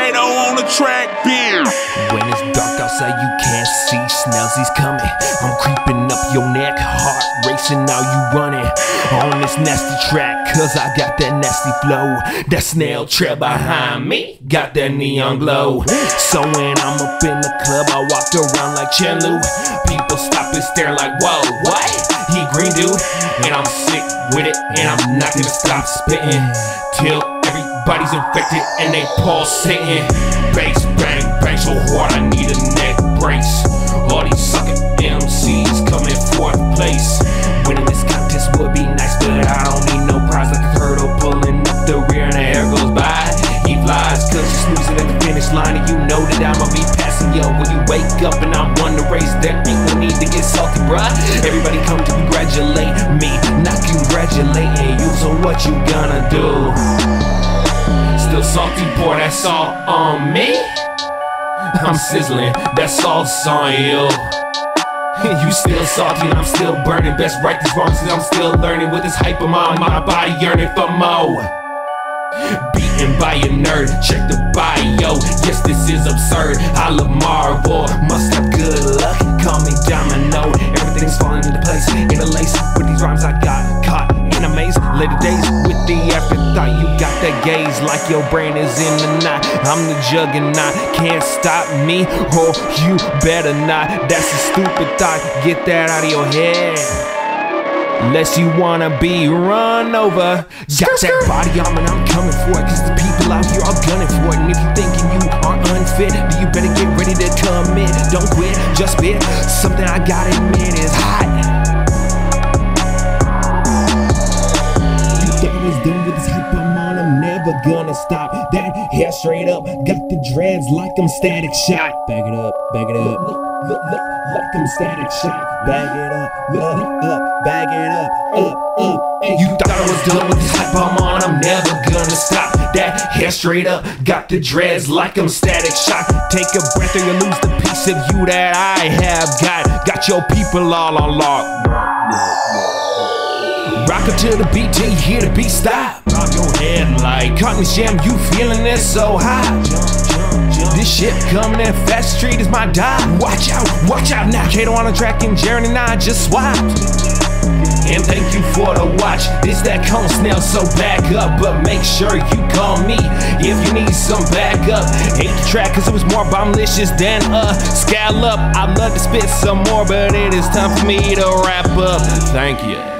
Potato on the track, beer. When it's dark outside, you can't see Snalezy's coming. I'm creeping up your neck, heart racing, now you running on this nasty track, cause I got that nasty flow. That Snale trail behind me got that neon glow. So when I'm up in the club, I walked around like Chen Lu. People stop and stare like, whoa, what? He green dude, and I'm sick with it, and I'm not gonna stop spitting till everybody's infected and they pulsating. Bass bang bang so hard I need a neck brace. All these Sucka MCs coming fourth place. Winning this contest would be nice, but I don't need no prize. Like a turtle pulling up the rear and the air goes by. He flies cause he's snoozing at the finish line, and you know that I'ma be passing yo. When you wake up and I won the race, there ain't no need to get salty, bruh. Everybody come to congratulate me, not congratulating you. So what you gonna do? Still salty, boy, that's all on me. I'm sizzling, that's all on you. You still salty and I'm still burning. Best right these wrongs cause I'm still learning. With this hype of my body yearning for more. Beaten by a nerd, check the bio. Yes, this is absurd, I love Marvel. Must have good luck, call me Domino. Everything's falling into place, in a lace. With these rhymes I got caught in a maze. Later days with the afterthought. You got that gaze like your brain is in the knot. I'm the juggernaut, can't stop me, or you better not. That's a stupid thought, get that out of your head. Unless you wanna be run over. Got that body armor and I'm coming for it, cause the people out here are gunning for it. And if you thinking you are unfit, then you better get ready to commit. Don't quit, just spit. Something I gotta admit is hot. You thought I was done with this hype I'm on, I'm never gonna stop. That hair straight up, got the dreads like I'm Static Shock. Back it up, look, like I'm Static Shock. Bag it up, bag it up. You thought I was done with this hype I'm on, I'm never gonna stop. That hair straight up, got the dreads like I'm Static Shock. Take a breath or you lose the piece of you that I have got. Got your people all on lock. Rock up to the beat till you hear the beat stop. Drop your head like cotton sham, you feeling this so hot. This shit coming in fast, street is my dive. Watch out now. Kato on the track and Jared and I just swapped. And thank you for the watch. It's that comin Snale, so back up. But make sure you call me if you need some backup. Hate the track cause it was more bomblicious than a scallop. I'd love to spit some more, but it is time for me to wrap up. Thank you.